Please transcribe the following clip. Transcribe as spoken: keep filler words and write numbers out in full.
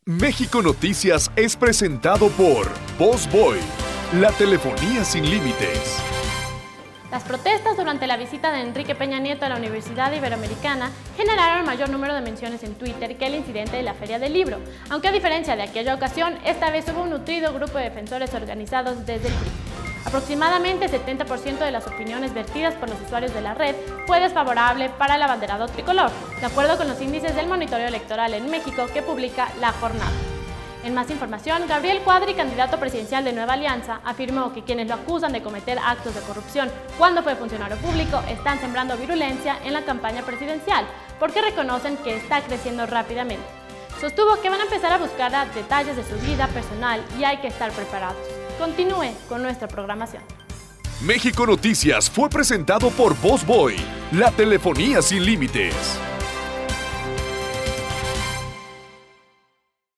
México Noticias es presentado por VozBoy, la telefonía sin límites. Las protestas durante la visita de Enrique Peña Nieto a la Universidad Iberoamericana generaron el mayor número de menciones en Twitter que el incidente de la Feria del Libro, aunque a diferencia de aquella ocasión, esta vez hubo un nutrido grupo de defensores organizados desde el P R I. Aproximadamente setenta por ciento de las opiniones vertidas por los usuarios de la red fue desfavorable para el abanderado tricolor, de acuerdo con los índices del monitoreo electoral en México que publica La Jornada. En más información, Gabriel Cuadri, candidato presidencial de Nueva Alianza, afirmó que quienes lo acusan de cometer actos de corrupción cuando fue funcionario público están sembrando virulencia en la campaña presidencial, porque reconocen que está creciendo rápidamente. Sostuvo que van a empezar a buscar detalles de su vida personal y hay que estar preparados. Continúe con nuestra programación. México Noticias fue presentado por VozBoy, la telefonía sin límites.